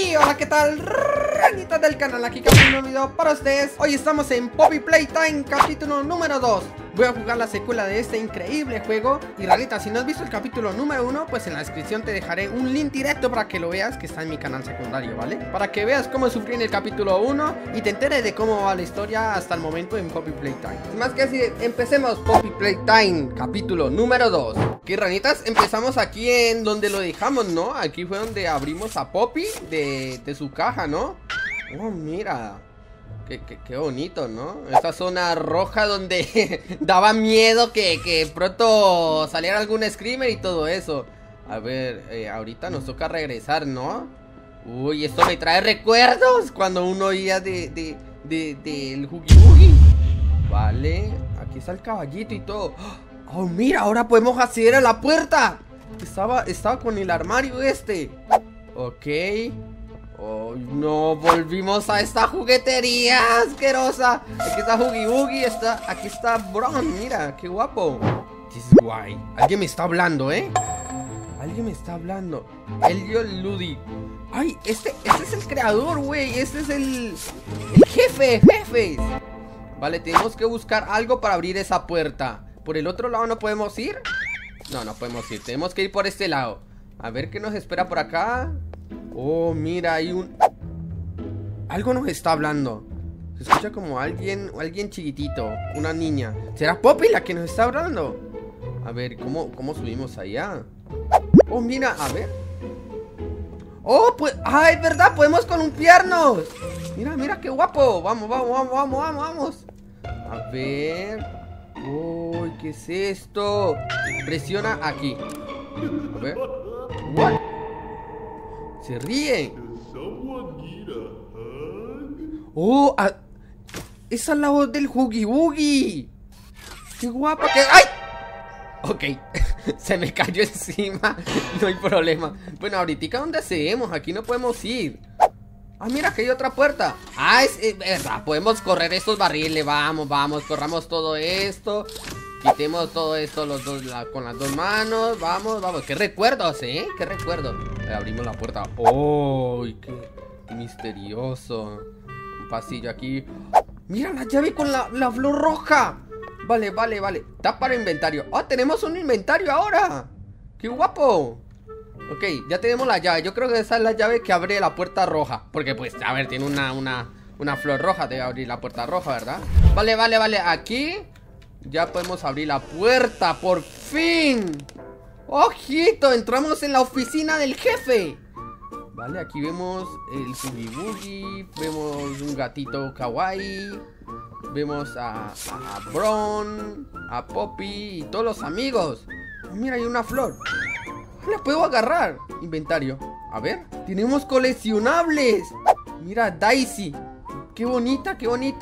Y hola, ¿qué tal? Ranitas del canal, aquí que un nuevo video para ustedes. Hoy estamos en Poppy Playtime, capítulo número 2. Voy a jugar la secuela de este increíble juego. Y Ranita, si no has visto el capítulo número 1, pues en la descripción te dejaré un link directo para que lo veas, que está en mi canal secundario, ¿vale? Para que veas cómo sufrí en el capítulo 1 y te enteres de cómo va la historia hasta el momento en Poppy Playtime. Sin más que así, empecemos Poppy Playtime, capítulo número 2. Ok, ranitas, empezamos aquí en donde lo dejamos, ¿no? Aquí fue donde abrimos a Poppy de su caja, ¿no? Oh, mira. Qué bonito, ¿no? Esta zona roja donde daba miedo que pronto saliera algún screamer y todo eso. A ver, ahorita nos toca regresar, ¿no? Uy, esto me trae recuerdos cuando uno oía del Huggy Wuggy. Vale, aquí está el caballito y todo. Oh, mira, ahora podemos acceder a la puerta. Estaba con el armario este. Ok. Oh, no, volvimos a esta juguetería asquerosa. Aquí está Huggy Wuggy, aquí está Bron, mira, qué guapo. This is guay. Alguien me está hablando, ¿eh? Alguien me está hablando. Elio Ludi. Ay, este es el creador, güey. Este es el jefe, jefes. Vale, tenemos que buscar algo para abrir esa puerta. ¿Por el otro lado no podemos ir? No podemos ir, tenemos que ir por este lado. A ver qué nos espera por acá. Oh, mira, hay algo nos está hablando. Se escucha como alguien chiquitito, una niña. ¿Será Poppy la que nos está hablando? A ver, ¿cómo subimos allá? Oh, mira, a ver. Oh, pues, ah, es verdad, podemos columpiarnos. Mira, qué guapo. Vamos. A ver. Uy, ¿qué es esto? Presiona aquí. A ver. What? Se ríe. Oh, esa es la voz del Huggy Wuggy. Qué guapa que... ¡Ay! Ok, se me cayó encima. No hay problema. Bueno, ahorita ¿dónde hacemos? Aquí no podemos ir. Ah, mira, que hay otra puerta. Ah, es verdad, podemos correr estos barriles. Vamos, corramos todo esto. Quitemos todo esto con las dos manos. Vamos. Qué recuerdos, ¿eh? Qué recuerdos. Abrimos la puerta. ¡Oh! Qué misterioso. Un pasillo aquí. Mira la llave con la flor roja. Vale. Está para inventario. ¡Oh! Tenemos un inventario ahora. ¡Qué guapo! Ok, ya tenemos la llave. Yo creo que esa es la llave que abre la puerta roja. Porque pues, a ver, tiene una flor roja. Debe abrir la puerta roja, ¿verdad? Vale, aquí ya podemos abrir la puerta, por fin. ¡Ojito! Entramos en la oficina del jefe. Vale, aquí vemos el Huggy Wuggy. Vemos un gatito kawaii. Vemos a Bron, a Poppy y todos los amigos. Mira, hay una flor. La puedo agarrar. Inventario. A ver, tenemos coleccionables. Mira, Daisy. Qué bonita.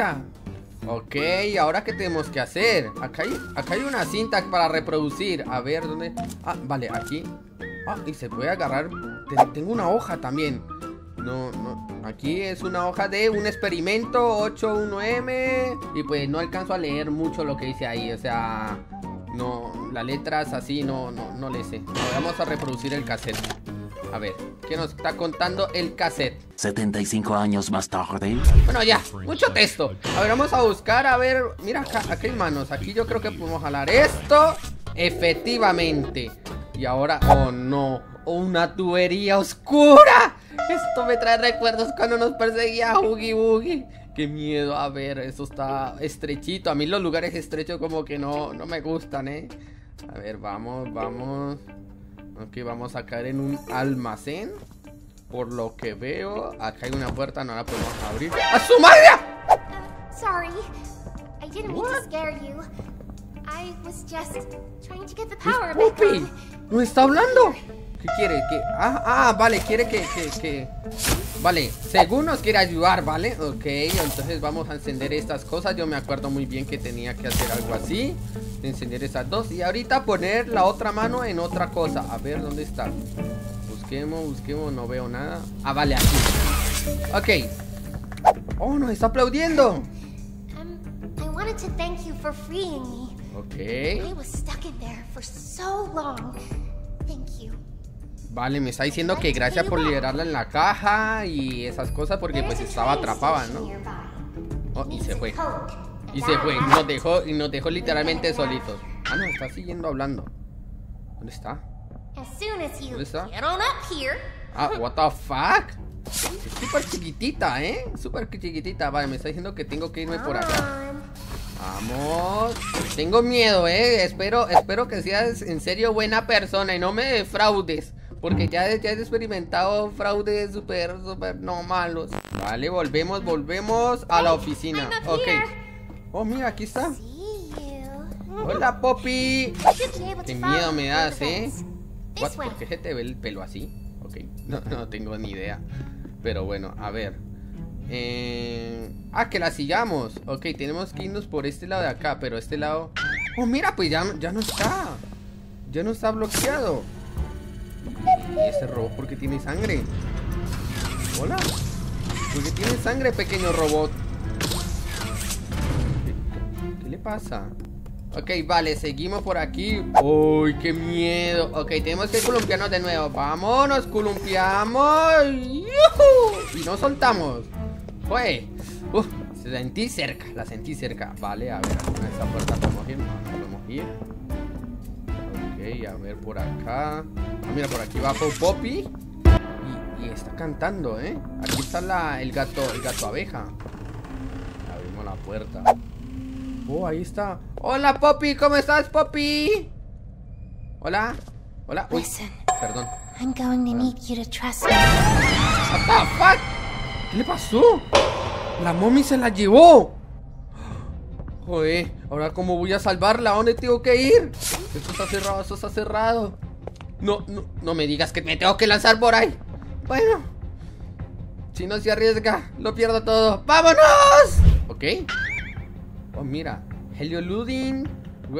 Ok, ¿ahora qué tenemos que hacer? Acá hay una cinta para reproducir. A ver, ¿dónde? Ah, vale, aquí. Ah, y se puede agarrar. Tengo una hoja también. No, aquí es una hoja de un experimento 81M. Y pues no alcanzo a leer mucho lo que dice ahí. O sea, no, las letras así no le sé. Ahora vamos a reproducir el cassette. A ver, ¿qué nos está contando el cassette? 75 años más tarde. Bueno, ya, mucho texto. A ver, vamos a buscar, a ver. Mira, acá hay manos. Aquí yo creo que podemos jalar esto. Efectivamente. Y ahora, oh no, una tubería oscura. Esto me trae recuerdos cuando nos perseguía Huggy Wuggy. Qué miedo, a ver, eso está estrechito. A mí los lugares estrechos como que no me gustan, ¿eh? A ver, vamos. Ok, vamos a caer en un almacén. Por lo que veo, acá hay una puerta, no la podemos abrir. ¡A su madre! Sorry, I didn't mean to scare you. I was just trying to get the power back Poppy, on. ¿no está hablando? ¿Qué quiere? Vale, quiere que... Vale, según nos quiere ayudar, ¿vale? Ok, entonces vamos a encender estas cosas. Yo me acuerdo muy bien que tenía que hacer algo así. Encender esas dos y ahorita poner la otra mano en otra cosa. A ver, ¿dónde está? Busquemos, no veo nada. Ah, vale, aquí. Ok. Oh, nos está aplaudiendo. I wanted to thank you for freeing me. Ok. I was stuck in there for so long. Thank you. Vale, me está diciendo que gracias por liberarla en la caja y esas cosas porque pues estaba atrapada, ¿no? Oh, y se fue. Y se fue, nos dejó literalmente solitos. Ah, no, está siguiendo hablando. ¿Dónde está? ¿Dónde está? Ah, what the fuck? Es súper chiquitita, súper chiquitita. Vale, me está diciendo que tengo que irme por acá. Vamos. Tengo miedo, Espero que seas en serio buena persona y no me defraudes. Porque ya he experimentado fraudes súper no malos. Vale, volvemos a la oficina. Ok. Oh, mira, aquí está. Hola, Poppy. Qué miedo me das, What? ¿Por qué se te ve el pelo así? Ok, no tengo ni idea. Pero bueno, a ver. Que la sigamos. Ok, tenemos que irnos por este lado de acá. Pero este lado... Oh, mira, pues ya no está. Ya no está bloqueado. ¿Y ese robot por qué tiene sangre? Hola. ¿Por qué tiene sangre, pequeño robot? ¿Qué le pasa? Ok, vale, seguimos por aquí. ¡Uy, qué miedo! Ok, tenemos que columpiarnos de nuevo. ¡Vámonos, columpiamos! ¡Yuhu! Y no soltamos. ¡Fue! La sentí cerca. Vale, a ver, ¿a esa puerta podemos ir? No podemos ir. Ok, a ver, por acá. Ah, mira, por aquí va Poppy. Y está cantando, Aquí está el gato abeja. Abrimos la puerta. Oh, ahí está. Hola, Poppy, ¿cómo estás, Poppy? Hola. Uy, perdón. I'm going to need you to trust me. What the fuck? ¿Qué le pasó? La mommy se la llevó. Joder, ahora cómo voy a salvarla. ¿A dónde tengo que ir? Esto está cerrado. No me digas que me tengo que lanzar por ahí. Bueno, si no se arriesga, lo pierdo todo. ¡Vámonos! Ok. Oh, mira, Helioludin.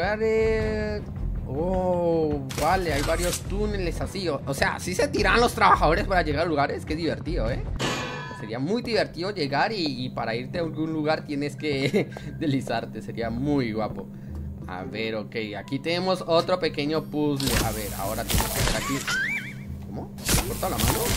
Oh, vale, hay varios túneles así. O sea, así se tiran los trabajadores para llegar a lugares. Qué divertido, Sería muy divertido llegar y para irte a algún lugar tienes que deslizarte. Sería muy guapo. A ver, ok, aquí tenemos otro pequeño puzzle. A ver, ahora tenemos que ver aquí. ¿Cómo? ¿Me corta la mano?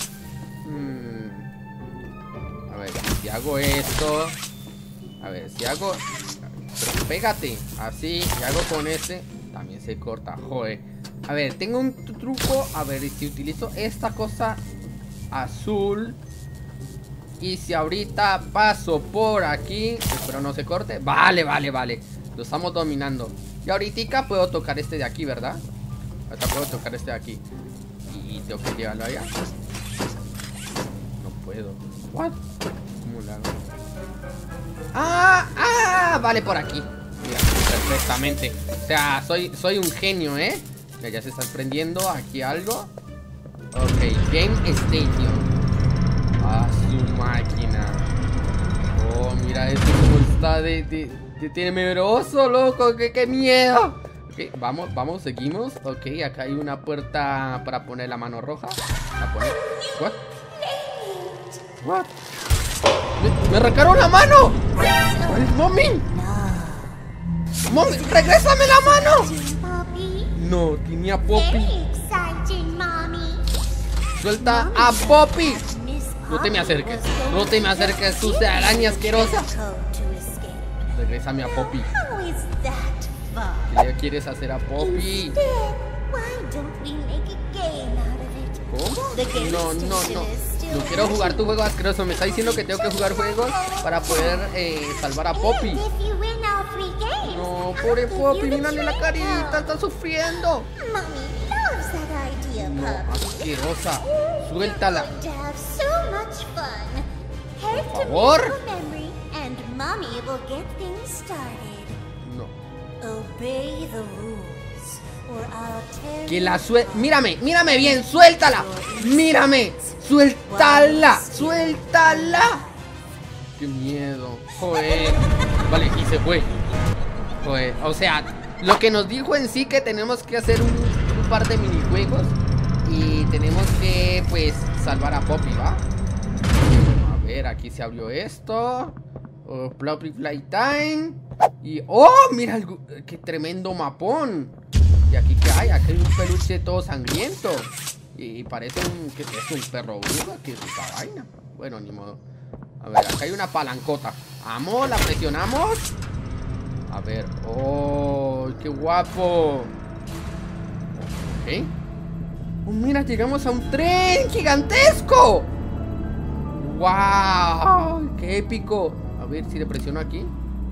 A ver, si hago esto. A ver, si hago... Pero pégate, así, y hago con este. También se corta, joder. A ver, tengo un truco. A ver, si utilizo esta cosa azul y si ahorita paso por aquí, espero no se corte. Vale. Lo estamos dominando. Y ahorita puedo tocar este de aquí, ¿verdad? Ahorita puedo tocar este de aquí. Y tengo que llevarlo allá. No puedo. ¿What? ¿Cómo lo hago? Vale, por aquí. Mira, perfectamente. O sea, soy un genio, Mira, ya se está prendiendo aquí algo. Ok, Game Station. Su máquina. Oh, mira esto como está de temeroso, loco. ¡Qué miedo! Ok, vamos, seguimos. Ok, acá hay una puerta para poner la mano roja. What? ¡Me arrancaron la mano! ¡Mommy! ¡Mommy, regrésame la mano! No, tenía Poppy. ¡Suelta a Poppy! No te me acerques, sucia araña asquerosa. Regrésame a Poppy. ¿Qué le quieres hacer a Poppy? ¿Cómo? No quiero jugar tu juego asqueroso. Me está diciendo que tengo que jugar juegos para poder salvar a Poppy. No, pobre Poppy, mírale la carita, está sufriendo. No, asquerosa. Suéltala. Por favor. No. Que la mírame bien, suéltala. Mírame, suéltala. Qué miedo. Joder. Vale, y se fue. Joder, o sea, lo que nos dijo en sí que tenemos que hacer un par de minijuegos y tenemos que, pues, salvar a Poppy, ¿va? A ver, aquí se abrió esto. Poppy Playtime. Y, ¡oh! Mira, qué tremendo mapón. ¿Y aquí qué hay? Aquí hay un peluche todo sangriento. Y parece un... ¿Qué es esto? Un perro bruja. ¿Qué es esa vaina? Bueno, ni modo. A ver, acá hay una palancota. Vamos, la presionamos. A ver. ¡Oh, qué guapo! Ok. Oh, mira, llegamos a un tren gigantesco. ¡Wow! ¡Qué épico! A ver si le presiono aquí.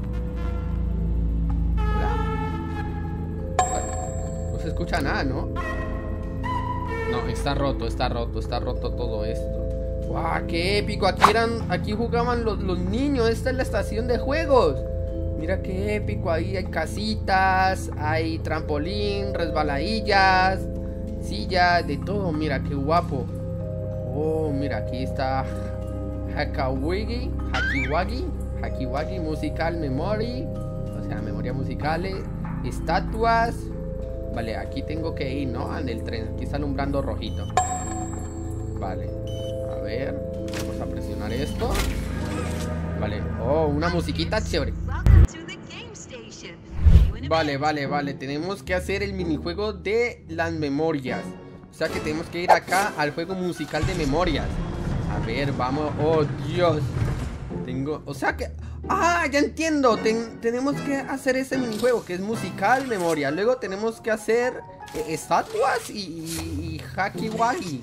No se escucha nada, ¿no? No, está roto todo esto. ¡Wow! ¡Qué épico! Aquí jugaban los niños. Esta es la estación de juegos. Mira qué épico. Ahí hay casitas, hay trampolín, resbaladillas, sillas, de todo. Mira qué guapo. Oh, mira, aquí está Hakiwagi Musical Memory. O sea, memoria musicales. Estatuas. Vale, aquí tengo que ir, ¿no? En el tren. Aquí está alumbrando rojito. Vale. A ver. Vamos a presionar esto. Vale. Oh, una musiquita chévere. Vale. Tenemos que hacer el minijuego de las memorias. O sea que tenemos que ir acá al juego musical de memorias. A ver, vamos. Oh, Dios. O sea que... Ah, ya entiendo. Tenemos que hacer ese minijuego que es musical, memoria. Luego tenemos que hacer estatuas y Hakawagi.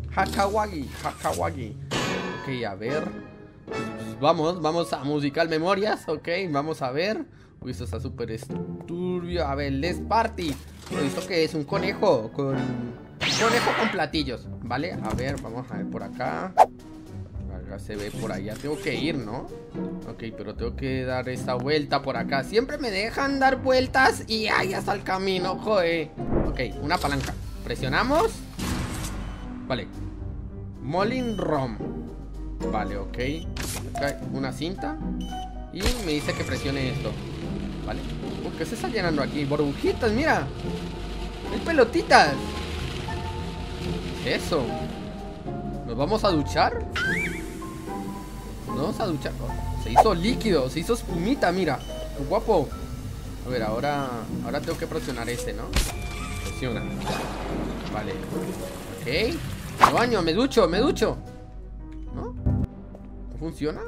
Ok, a ver. Pues vamos a musical memorias. Ok, vamos a ver. Uy, esto está súper turbio. A ver, let's party. ¿Esto qué es? Un conejo con platillos. Vale, a ver, vamos a ver por acá. Acá se ve por allá. Tengo que ir, ¿no? Ok, pero tengo que dar esta vuelta por acá. Siempre me dejan dar vueltas y ahí está el camino, joder. Ok, una palanca. Presionamos. Vale. Molin Rom. Vale, ok. Acá hay una cinta. Y me dice que presione esto. Vale. ¿Qué se está llenando aquí? Burbujitas, mira. Hay pelotitas. ¿Qué es eso? ¿Nos vamos a duchar? ¿Nos vamos a duchar? Oh, se hizo líquido, se hizo espumita, mira. ¡Qué guapo! A ver, ahora tengo que presionar ese, ¿no? Presiona. Vale. Ok. Me baño, me ducho. ¿No? ¿No funciona?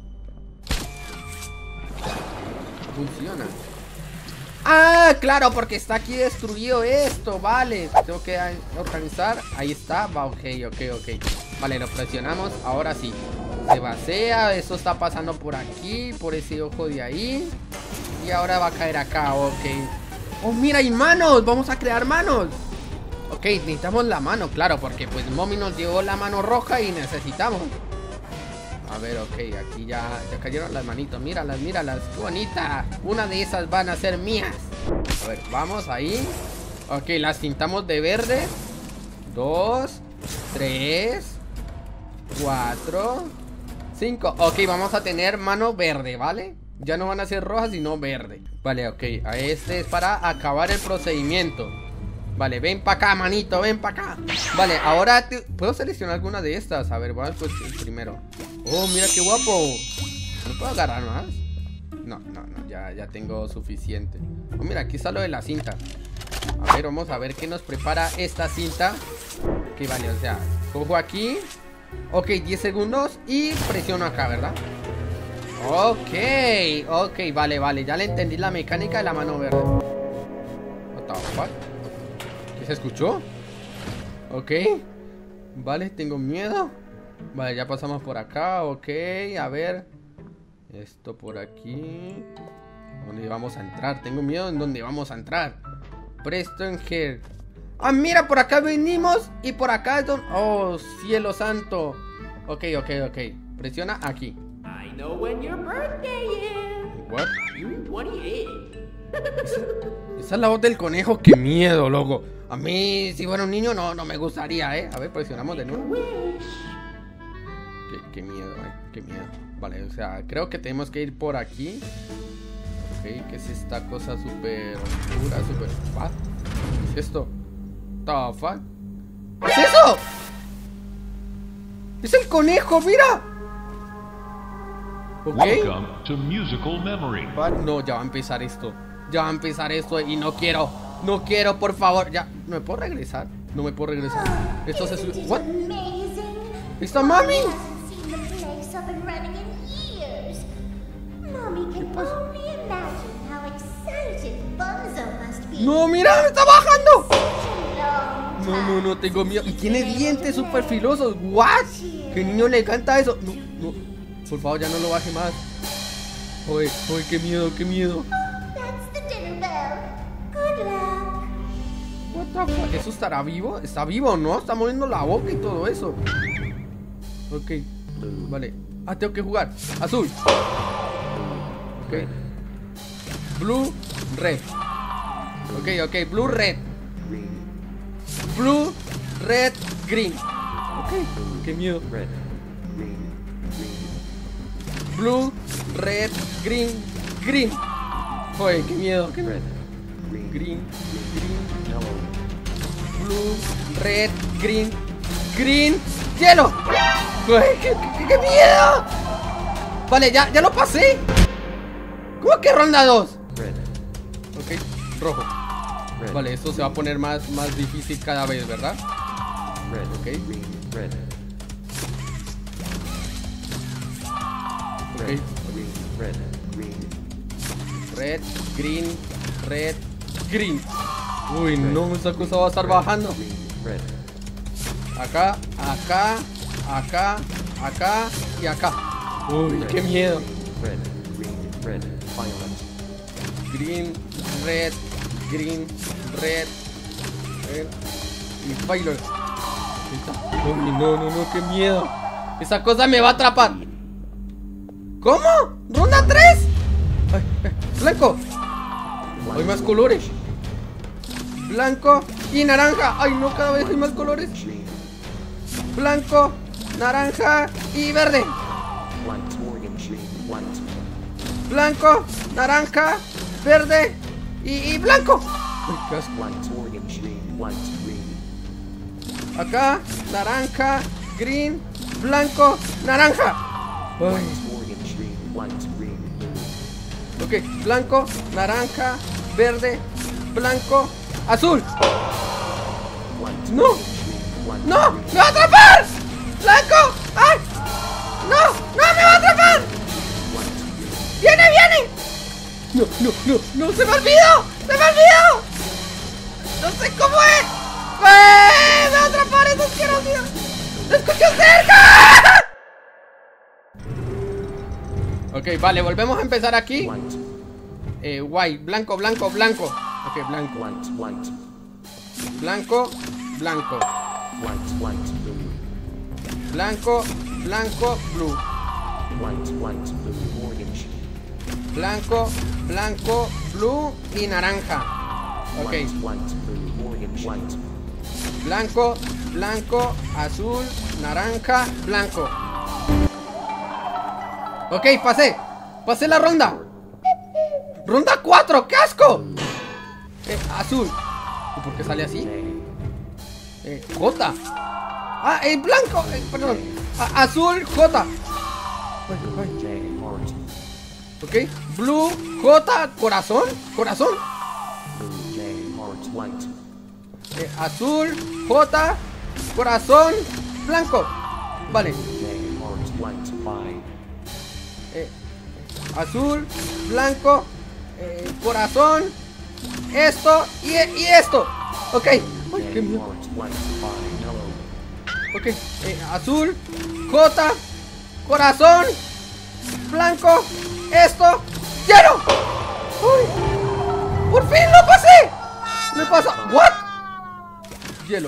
Funciona. Ah, claro, porque está aquí destruido esto. Vale, tengo que organizar. Ahí está, va, ok. Vale, lo presionamos, ahora sí. Se vacía, eso está pasando por aquí, por ese ojo de ahí. Y ahora va a caer acá, ok. Oh, mira, hay manos, vamos a crear manos. Ok, necesitamos la mano, claro, porque pues Mommy nos dio la mano roja y necesitamos. A ver, ok, aquí ya cayeron las manitos. Míralas, qué bonita. Una de esas van a ser mías. A ver, vamos ahí. Ok, las pintamos de verde. 2, 3, 4, 5. Ok, vamos a tener mano verde, ¿vale? Ya no van a ser rojas, sino verde. Vale, ok, este es para acabar el procedimiento. Vale, ven para acá, manito, ven para acá. Vale, ahora puedo seleccionar alguna de estas. A ver, vamos pues el primero. Oh, mira qué guapo. ¿No puedo agarrar más? No, ya tengo suficiente. Oh, mira, aquí está lo de la cinta. A ver, vamos a ver qué nos prepara esta cinta. Ok, vale, o sea, cojo aquí. Ok, 10 segundos y presiono acá, ¿verdad? Ok, vale, ya le entendí la mecánica de la mano verde. What the fuck? ¿Qué se escuchó? Ok. Vale, tengo miedo. Vale, ya pasamos por acá. Ok, a ver. Esto por aquí. ¿Dónde vamos a entrar? Tengo miedo en dónde vamos a entrar. Preston Hill. Ah, mira, por acá venimos. Y por acá es donde... Oh, cielo santo. Ok. Presiona aquí. I know when your birthday is. What? June 28. Esa es la voz del conejo. Qué miedo, loco. A mí, si fuera un niño, no me gustaría, ¿eh? A ver, presionamos de nuevo. Qué miedo, qué miedo. Vale, o sea, creo que tenemos que ir por aquí. Ok, ¿qué es esta cosa súper oscura? Súper... ¿Qué es esto? ¿The fuck? ¿Qué es eso? ¡Es el conejo, mira! Ok. Welcome to Musical Memory. No, ya va a empezar esto. Y no quiero, por favor. Ya, ¿no me puedo regresar? No me puedo regresar. Esto se Isn't sube. it ¿What? amazing? ¿Está mami? Mommy hasn't seen the place up and running in years. Mommy can only imagine how excited Bunzo must be. No, mira, me está bajando. Such a long No, tengo miedo. Y tiene dientes súper filosos. ¿What? ¿Qué niño le encanta eso? No. Por favor, ya no lo baje más. Oye, qué miedo. That's the dinner bell. Good luck. What the fuck? ¿Eso estará vivo? ¿Está vivo, no? Está moviendo la boca y todo eso. Ok. Vale. Ah, tengo que jugar. Azul. Ok. Blue, red. Ok. Blue, red. Blue, red, green. Ok. Qué miedo. Blue, red, green. Oye, qué miedo. Green. Blue, red, green, hielo. Uy, qué miedo. Vale, ya lo pasé. ¿Cómo que ronda 2? Ok, rojo. Vale, esto se va a poner más difícil cada vez, ¿verdad? Ok. Red, green. Uy, no, esa cosa va a estar bajando. Acá y acá. Uy, qué miedo. Green, red y violet. Uy, no, qué miedo. Esa cosa me va a atrapar. ¿Cómo? ¿Ronda 3? Blanco. Hay más colores. Blanco y naranja. Ay, no, cada vez hay más colores. Blanco, naranja y verde. Blanco, naranja, verde y blanco. Uy, qué asco. Acá, naranja, green, blanco, naranja. Ay. Ok, blanco, naranja, verde, blanco, azul. No, me va a atrapar. Blanco, ay, no, me va a atrapar. Viene. No, se me olvidó. No sé cómo es. Me va a atrapar esa asquerosidad. ¡Lo escucho cerca! Ok, vale, volvemos a empezar aquí. White, blanco. Ok, blanco. Blanco. Blanco, blue. Blanco, blue y naranja. Ok. Blanco, azul, naranja, blanco. Ok, pasé la ronda. Ronda 4, ¡qué asco! Azul. ¿Y por qué sale así? J. Blanco, perdón. Azul, J. Ok, blue, J, corazón. Azul, J, corazón, blanco. Vale. Azul, blanco, corazón, esto y esto. Ok. Ay, qué miedo. Ok, azul, J, corazón, blanco, esto, lleno. Uy, por fin lo pasé. Me pasa. What? Hielo.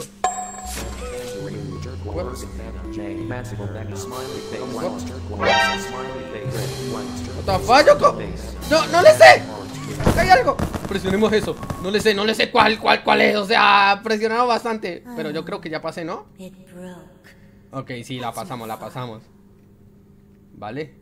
No le sé. Hay algo. Presionemos eso. No le sé cuál es. O sea, presionamos bastante. Pero yo creo que ya pasé, ¿no? Ok, sí, la pasamos. Vale.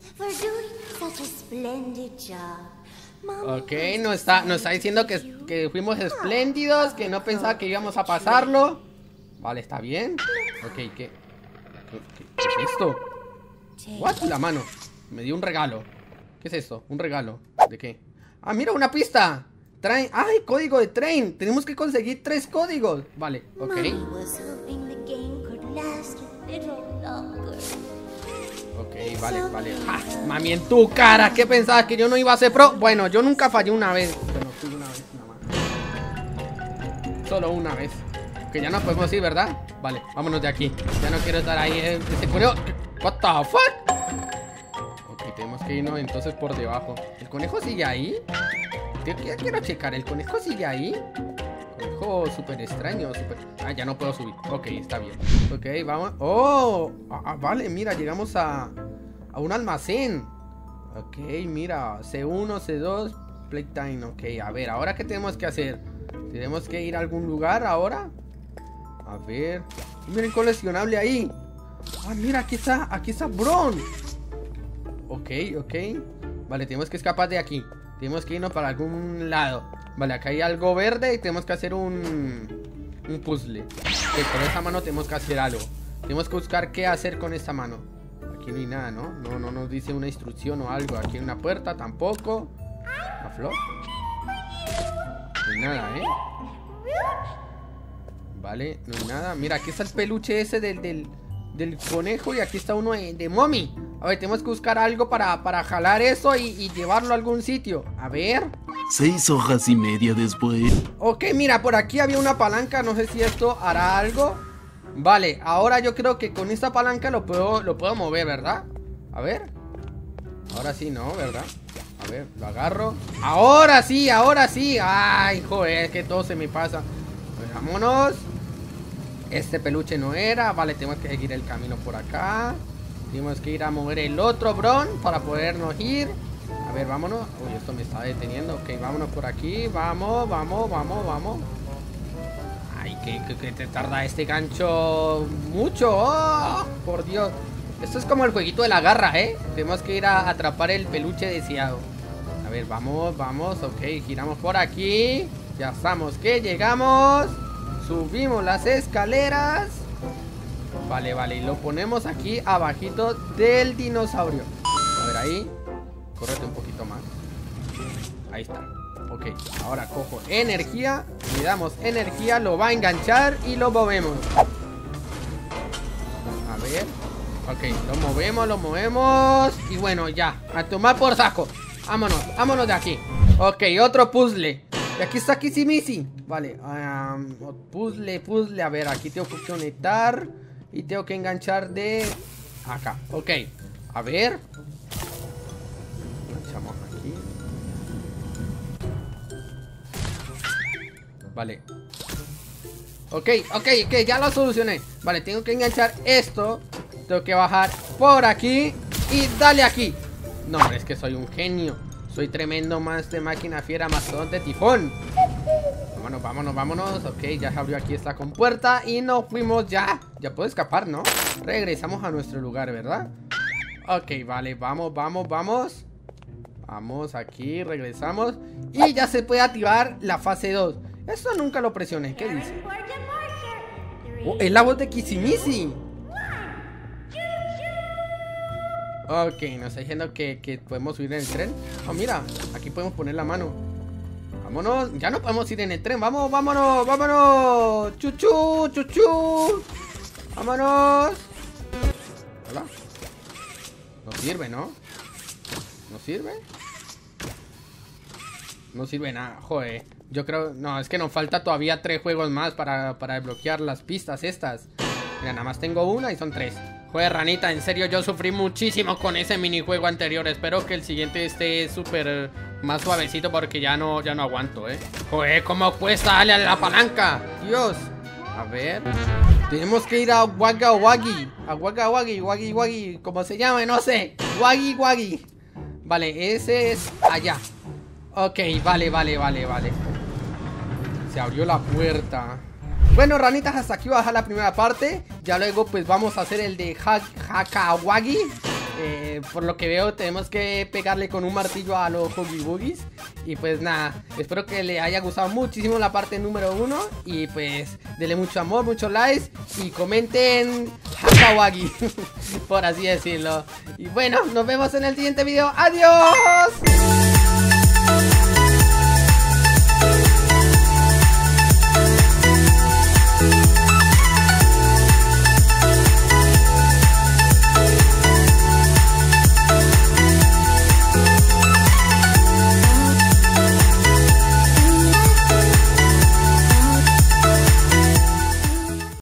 Ok, nos está diciendo que fuimos espléndidos, que no pensaba que íbamos a pasarlo. Vale, está bien. Ok, ¿qué es esto? What? La mano. Me dio un regalo. ¿Qué es esto? ¿Un regalo? ¿De qué? Ah, mira, una pista. Train. ¡Ay, código de train! Tenemos que conseguir 3 códigos. Vale, ok. Mommy was hoping the game could last a little longer. Ok, vale. ¡Ah! Mami, en tu cara. ¿Qué pensabas? ¿Que yo no iba a ser pro? Bueno, yo nunca fallé una vez. Bueno, fui una vez nada más. Solo una vez. Que ya no podemos ir, ¿verdad? Vale, vámonos de aquí. Ya no quiero estar ahí. Ese conejo. What the fuck? Ok, tenemos que irnos entonces por debajo. ¿El conejo sigue ahí? Ya quiero checar. ¿El conejo sigue ahí? Conejo súper extraño. Ah, ya no puedo subir. Ok, está bien. Ok, vamos. Oh, vale, mira, llegamos a un almacén. Ok, mira, C1, C2, Playtime. Ok, a ver, ¿ahora qué tenemos que hacer? ¿Tenemos que ir a algún lugar ahora? A ver. Mira el coleccionable ahí. Ah, mira, aquí está Bron. Ok. Vale, tenemos que escapar de aquí. Tenemos que irnos para algún lado. Vale, acá hay algo verde y tenemos que hacer un puzzle. Ok, con esta mano tenemos que hacer algo. Tenemos que buscar qué hacer con esta mano. Aquí no hay nada, ¿no? No nos dice una instrucción o algo. Aquí hay una puerta, tampoco. ¿La flor? No hay nada, ¿eh? Vale, no hay nada. Mira, aquí está el peluche ese del conejo. Y aquí está uno de Mommy. A ver, tenemos que buscar algo para jalar eso y llevarlo a algún sitio. A ver. 6 horas y media después. Ok, mira, por aquí había una palanca. No sé si esto hará algo. Vale, ahora yo creo que con esta palanca lo puedo mover, ¿verdad? A ver. Ahora sí, ¿no? ¿Verdad? A ver, lo agarro. ¡Ahora sí! ¡Ay, joder! Es que todo se me pasa. Pues vámonos. Este peluche no era. Vale, tenemos que seguir el camino por acá. Tenemos que ir a mover el otro Bron para podernos ir. A ver, vámonos. Uy, esto me está deteniendo. Ok, vámonos por aquí. Vamos. Ay, que te tarda este gancho mucho. Oh, por Dios. Esto es como el jueguito de la garra, ¿eh? Tenemos que ir a atrapar el peluche deseado. A ver, vamos. Ok, giramos por aquí. Ya estamos que llegamos. Subimos las escaleras. Vale, y lo ponemos aquí abajito del dinosaurio. A ver, ahí. Córrete un poquito más. Ahí está. Ok, ahora cojo energía. Le damos energía, lo va a enganchar y lo movemos. A ver. Ok, lo movemos. Y bueno, ya, a tomar por saco. Vámonos de aquí. Ok, otro puzzle. Y aquí está Kissy. Vale, puzzle. A ver, aquí tengo que conectar. Y tengo que enganchar de acá. Ok, a ver. Enganchamos aquí. Vale. Ok, ya lo solucioné. Vale, tengo que enganchar esto. Tengo que bajar por aquí. Y dale aquí. No, es que soy un genio. Soy tremendo más de máquina fiera, mastodonte tifón. Vámonos. Ok, ya se abrió aquí esta compuerta. Y nos fuimos ya. Ya puedo escapar, ¿no? Regresamos a nuestro lugar, ¿verdad? Ok, vale, vamos. Vamos aquí, regresamos. Y ya se puede activar la fase 2. Eso nunca lo presioné, ¿qué dice? Oh, es la voz de Kissy. Ok, nos está diciendo que podemos subir en el tren. Oh, mira, aquí podemos poner la mano. Vámonos, ya no podemos ir en el tren. Vámonos. Chuchu. Vámonos. Hola. No sirve, ¿no? ¿No sirve? No sirve nada, joder. Yo creo, no, es que nos falta todavía 3 juegos más para desbloquear las pistas estas. Mira, nada más tengo una y son 3. Joder, ranita, en serio, yo sufrí muchísimo con ese minijuego anterior. Espero que el siguiente esté súper más suavecito porque ya no aguanto, Joder, ¿cómo cuesta darle a la palanca? Dios. A ver. Tenemos que ir a Wagga Waggy. ¿Cómo se llama? No sé. Waggy. Vale, ese es allá. Ok, vale. Se abrió la puerta. Bueno, ranitas, hasta aquí va a dejar la primera parte. Ya luego pues vamos a hacer el de Hakawagi. Por lo que veo tenemos que pegarle con un martillo a los Huggy Wuggies. Y pues nada, espero que le haya gustado muchísimo la parte número 1. Y pues denle mucho amor, muchos likes. Y comenten Hakawagi por así decirlo. Y bueno, nos vemos en el siguiente video. ¡Adiós!